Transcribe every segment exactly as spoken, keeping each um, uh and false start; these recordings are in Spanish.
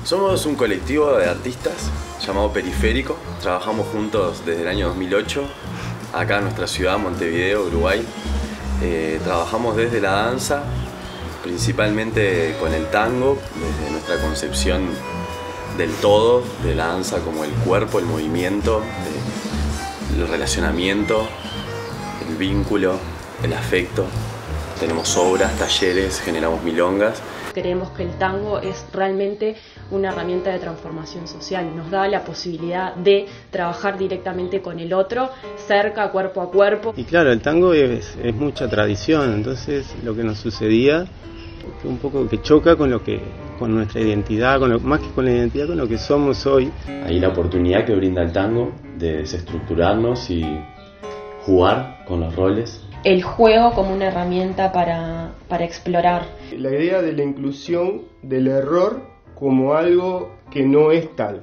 Somos un colectivo de artistas llamado Periférico. Trabajamos juntos desde el año dos mil ocho, acá en nuestra ciudad, Montevideo, Uruguay. Eh, trabajamos desde la danza, principalmente con el tango, desde nuestra concepción del todo, de la danza como el cuerpo, el movimiento, el relacionamiento, el vínculo, el afecto. Tenemos obras, talleres, generamos milongas. Creemos que el tango es realmente una herramienta de transformación social. Nos da la posibilidad de trabajar directamente con el otro, cerca, cuerpo a cuerpo. Y claro, el tango es, es mucha tradición, entonces lo que nos sucedía un poco que choca con lo que con nuestra identidad, con lo, más que con la identidad, con lo que somos hoy. Ahí la oportunidad que brinda el tango de desestructurarnos y jugar con los roles. El juego como una herramienta para, para explorar. La idea de la inclusión del error como algo que no es tal.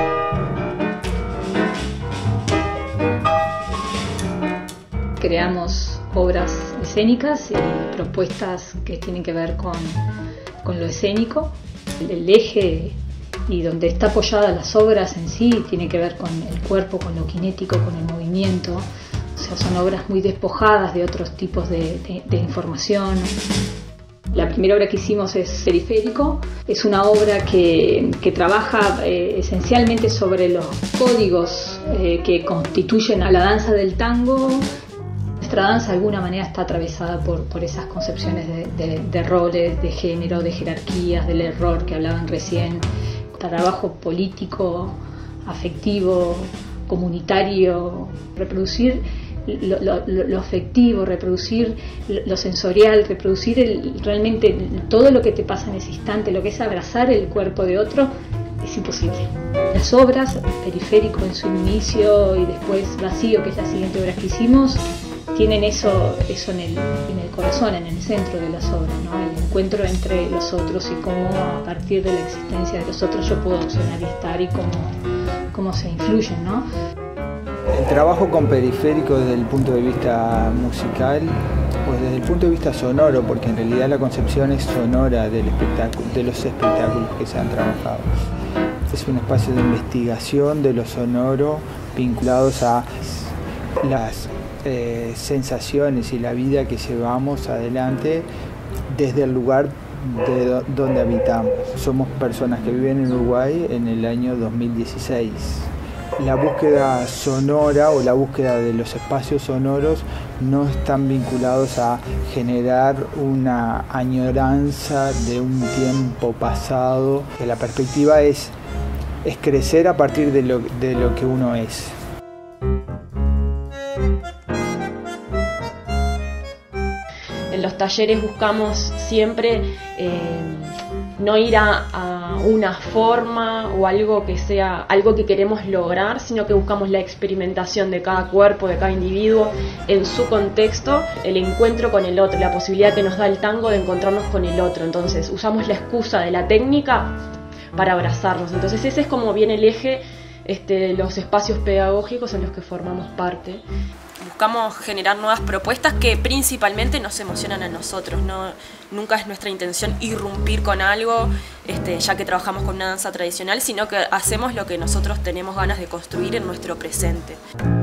Creamos obras escénicas y propuestas que tienen que ver con, con lo escénico. El eje y donde está apoyada las obras en sí tiene que ver con el cuerpo, con lo kinético, con el movimiento. O sea, son obras muy despojadas de otros tipos de, de, de información. La primera obra que hicimos es Periférico. Es una obra que, que trabaja eh, esencialmente sobre los códigos eh, que constituyen a la danza del tango. Nuestra danza de alguna manera está atravesada por, por esas concepciones de, de, de roles, de género, de jerarquías, del error que hablaban recién. Trabajo político, afectivo, comunitario, reproducir Lo, lo, lo afectivo, reproducir lo sensorial, reproducir el, realmente todo lo que te pasa en ese instante, lo que es abrazar el cuerpo de otro, es imposible. Las obras, Periférico en su inicio y después Vacío, que es la siguiente obra que hicimos, tienen eso, eso en, el, en el corazón, en el centro de las obras, ¿no? El encuentro entre los otros y cómo a partir de la existencia de los otros yo puedo accionar y estar y cómo, cómo se influyen, ¿no? El trabajo con Periférico desde el punto de vista musical, pues desde el punto de vista sonoro, porque en realidad la concepción es sonora del espectáculo, de los espectáculos que se han trabajado. Es un espacio de investigación de lo sonoro vinculados a las eh, sensaciones y la vida que llevamos adelante desde el lugar de do- donde habitamos. Somos personas que viven en Uruguay en el año dos mil dieciséis. La búsqueda sonora o la búsqueda de los espacios sonoros no están vinculados a generar una añoranza de un tiempo pasado. La perspectiva es, es crecer a partir de lo, de lo que uno es. En los talleres buscamos siempre eh, no ir a, a una forma o algo que sea algo que queremos lograr, sino que buscamos la experimentación de cada cuerpo, de cada individuo en su contexto, el encuentro con el otro, la posibilidad que nos da el tango de encontrarnos con el otro. Entonces usamos la excusa de la técnica para abrazarnos. Entonces ese es como viene el eje este, de los espacios pedagógicos en los que formamos parte. Buscamos generar nuevas propuestas que principalmente nos emocionan a nosotros, ¿no? Nunca es nuestra intención irrumpir con algo, este, ya que trabajamos con una danza tradicional, sino que hacemos lo que nosotros tenemos ganas de construir en nuestro presente.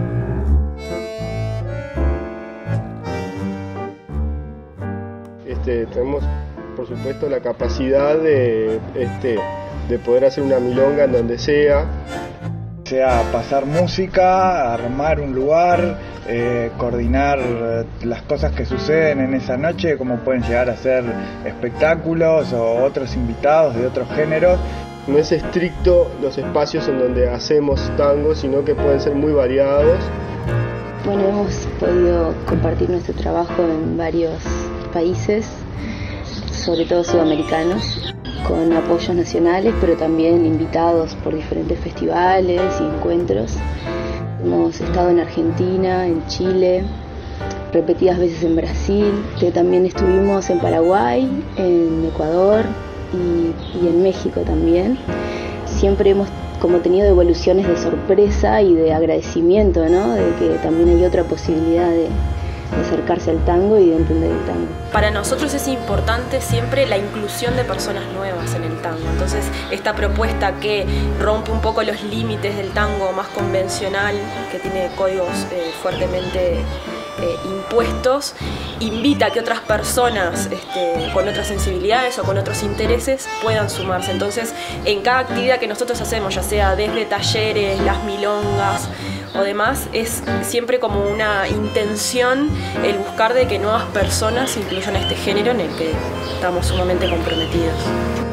Este, tenemos, por supuesto, la capacidad de, este, de poder hacer una milonga en donde sea. Sea pasar música, armar un lugar, eh, coordinar las cosas que suceden en esa noche, como pueden llegar a ser espectáculos o otros invitados de otros géneros. No es estricto los espacios en donde hacemos tango, sino que pueden ser muy variados. Bueno, hemos podido compartir nuestro trabajo en varios países, sobre todo sudamericanos, con apoyos nacionales, pero también invitados por diferentes festivales y encuentros. Hemos estado en Argentina, en Chile, repetidas veces en Brasil, pero también estuvimos en Paraguay, en Ecuador y, y en México también. Siempre hemos como tenido evoluciones de sorpresa y de agradecimiento, ¿no? De que también hay otra posibilidad de, de acercarse al tango y de entender el tango. Para nosotros es importante siempre la inclusión de personas nuevas en el tango. Entonces, esta propuesta que rompe un poco los límites del tango más convencional, que tiene códigos eh, fuertemente eh, impuestos, invita a que otras personas este, con otras sensibilidades o con otros intereses puedan sumarse. Entonces, en cada actividad que nosotros hacemos, ya sea desde talleres, las milongas o demás, es siempre como una intención el buscar de que nuevas personas incluyan este género en el que estamos sumamente comprometidos.